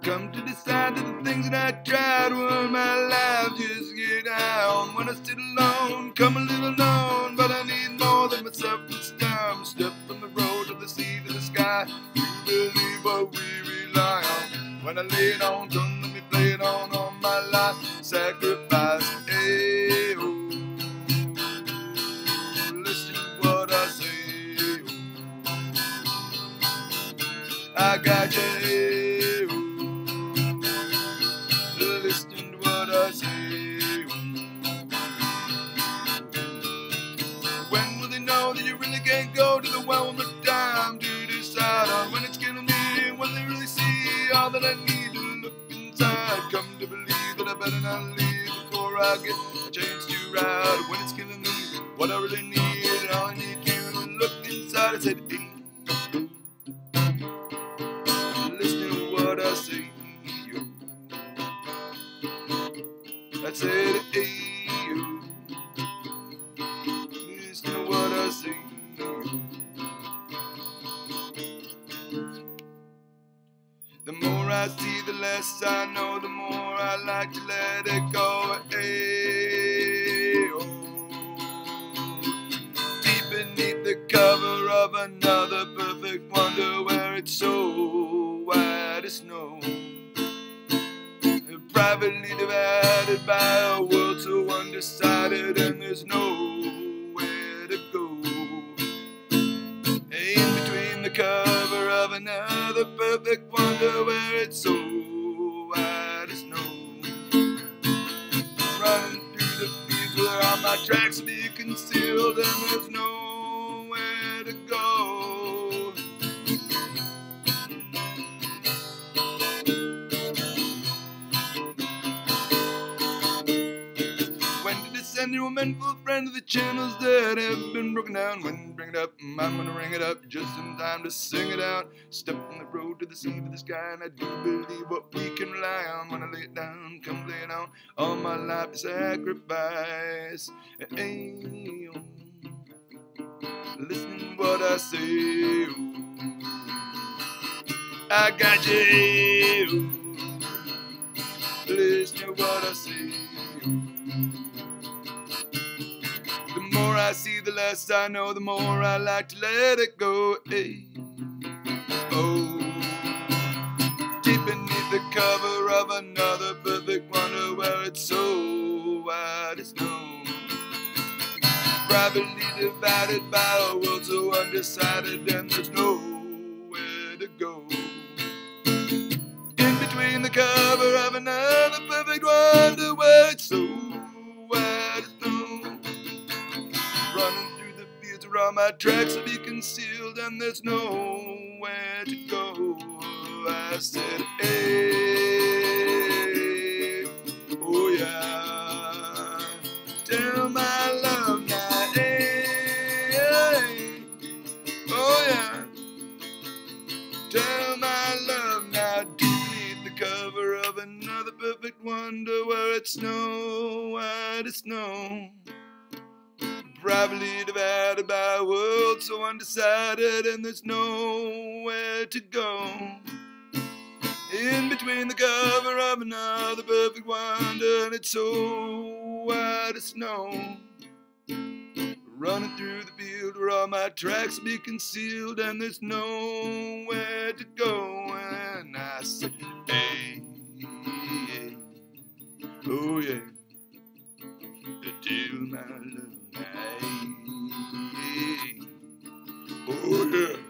come to decide that the things that I tried were my life just get down. When I sit alone, come a little known, but I need more than myself this time. Step from the road to the sea to the sky. You believe what we rely on. When I lay it on, come let me play it on all my life. Sacrifice, oh. Listen to what I say, oh. I got you, oh. Listen to what I say, oh. When will they know that you really can't go to the well one more time to decide on when it's killing me? When they really see all that I need to look inside, come to believe that I better not leave before I get a chance to ride. When it's killing me, what I really need, and all I need to look inside. I said, hey, listen to what I say, yo. I said, hey, yo. Listen to what I say, yo. The more I see, the less I know, the more I like to let it go. Hey, oh. Deep beneath the cover of another perfect wonder, where it's so white as snow, privately divided by a world so undecided, and there's nowhere to go. In between the cover of another perfect wonder, where it's so white as snow, running through the fields where all my tracks will be concealed, and there's nowhere to go. When to descend to a manful friend of the channels that have been broken down. When to bring it up, I'm gonna ring it up just in time to sing it out. Step from the road to the sea to the sky, and I do believe what we can rely on. When I lay it down, come lay it on, all my life to sacrifice. Hey, oh. Listen to what I say, oh. I got you, oh. Listen to what I say, oh. The more I see, the less I know, the more I like to let it go. Hey, oh. Deep beneath the cover of another perfect wonder, where it's so white as snow, privately divided by a world so undecided, and there's nowhere to go. In between the cover of another perfect wonder, where it's so white as snow, running through the fields where all my tracks will be concealed, and there's nowhere to go. I said, hey, oh yeah, tell my love now, hey, oh yeah, tell my love now, beneath the cover of another perfect wonder, where it's snow white as snow, privately divided by a world so undecided, and there's nowhere to go. In between the cover of another perfect wonder, and it's so white as snow, running through the field where all my tracks will be concealed, and there's nowhere to go. And I said, hey, hey, oh yeah, till my love, hey, oh yeah.